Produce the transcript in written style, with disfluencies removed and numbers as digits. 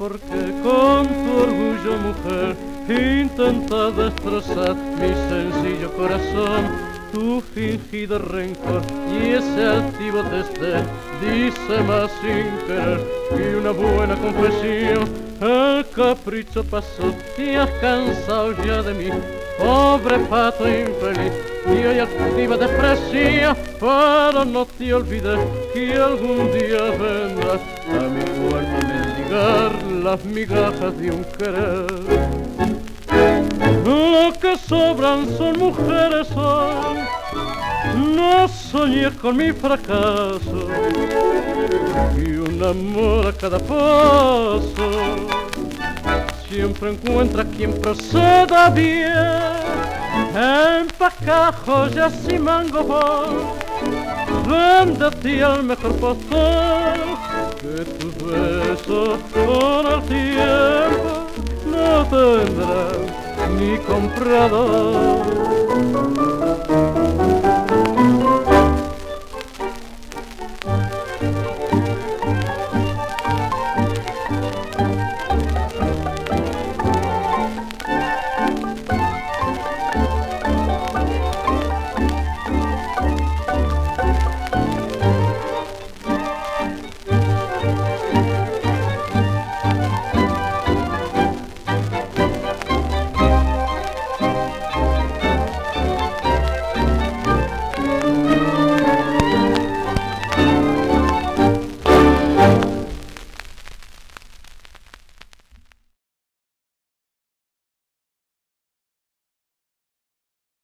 porque con tu orgullo, mujer, intentas destrozar mi sencillo corazón. Tu fingido rencor y ese altivo desdén dice más sin querer que una buena confesión. El capricho pasó, te has cansado ya de mí, pobre pato infeliz, y hoy activa desprecio, pero no te olvides que algún día vendrás a mi cuerpo a mendigar las migajas de un querer. Lo que sobran son mujeres hoy, no soñé con mi fracaso, y un amor a cada paso siempre encuentra quien proceda bien. Empaca joyas y mango voy, véndete al mejor postor, que tus besos con el tiempo no tendrán ni comprador.